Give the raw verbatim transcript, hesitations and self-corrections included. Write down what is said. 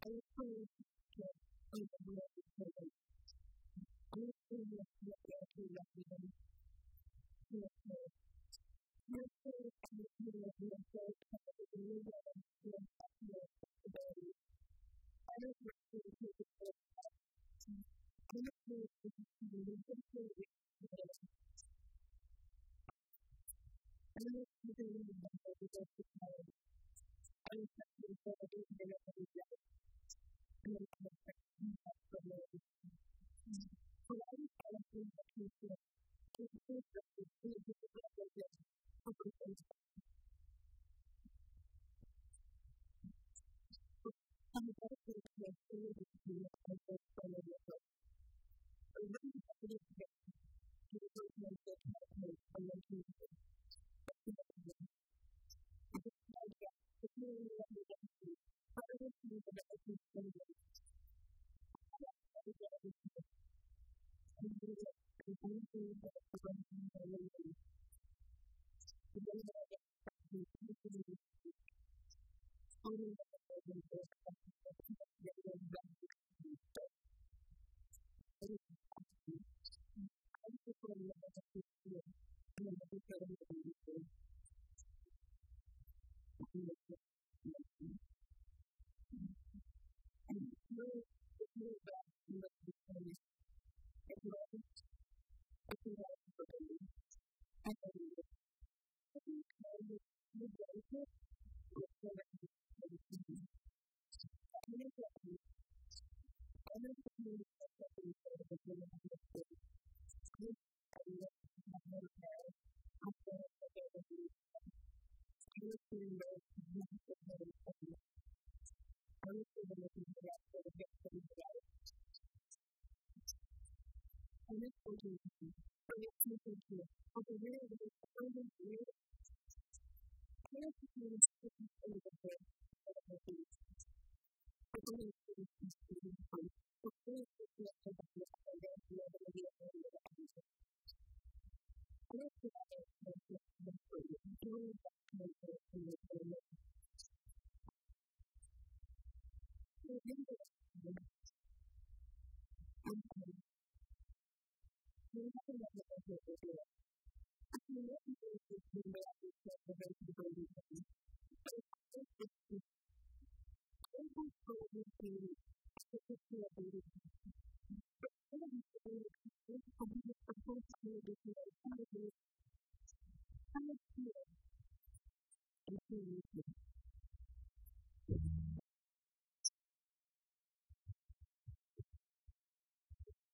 was told to overrule the program. I was told to get there to represent the affairs. My story is the story of the affairs of the new way of the affairs of the body. I was told to take the first step. I was told to take the first step. I was told to leave them for the rest of time. I was told to take the day of the day. And I was told to have the Lord. So I was told to take the first step. To the first step is to take the first step. To the first step. I'm about to take the first step to the first step. I really have to get to the first step that I take and then to the first step. I just like that. It's really what we get to. But I don't see that I can say that. I don't know that I can say that. I know that I don't see that I can say that. The way that I get to the first step is only that I can say that. I can say that. I can say that. I just have to. I just want to know that I can say that. And then I can say that I can say that. I can make it. And it's really, it's really bad to look at the stories. It's like, it's like, it's like, I know it. I think I would be very good with what I do for the team. I know that I I know that I need to get that in for the beginning of the day. I know that I love to have more hair. I'm going to get it in the I was doing those massive heavy studies. I was doing those things that I could get things right. And this was easy. So it's easy to over there, there was only weird. I was doing certain things of this, of the things. But then it's really easy to do. So please just let me know if I don't be able to be able to do that. I don't think I have to do this for you. I'm doing that to make it for you. So remember that. I'm sorry. You're not going to have to do it with you. If you want to do it with you, you have to set the rate of the baby. So I think it's just I don't go with you to put you a baby. But I don't know if you're going to supposed to do this way. I don't know. I don't feel it. I feel it.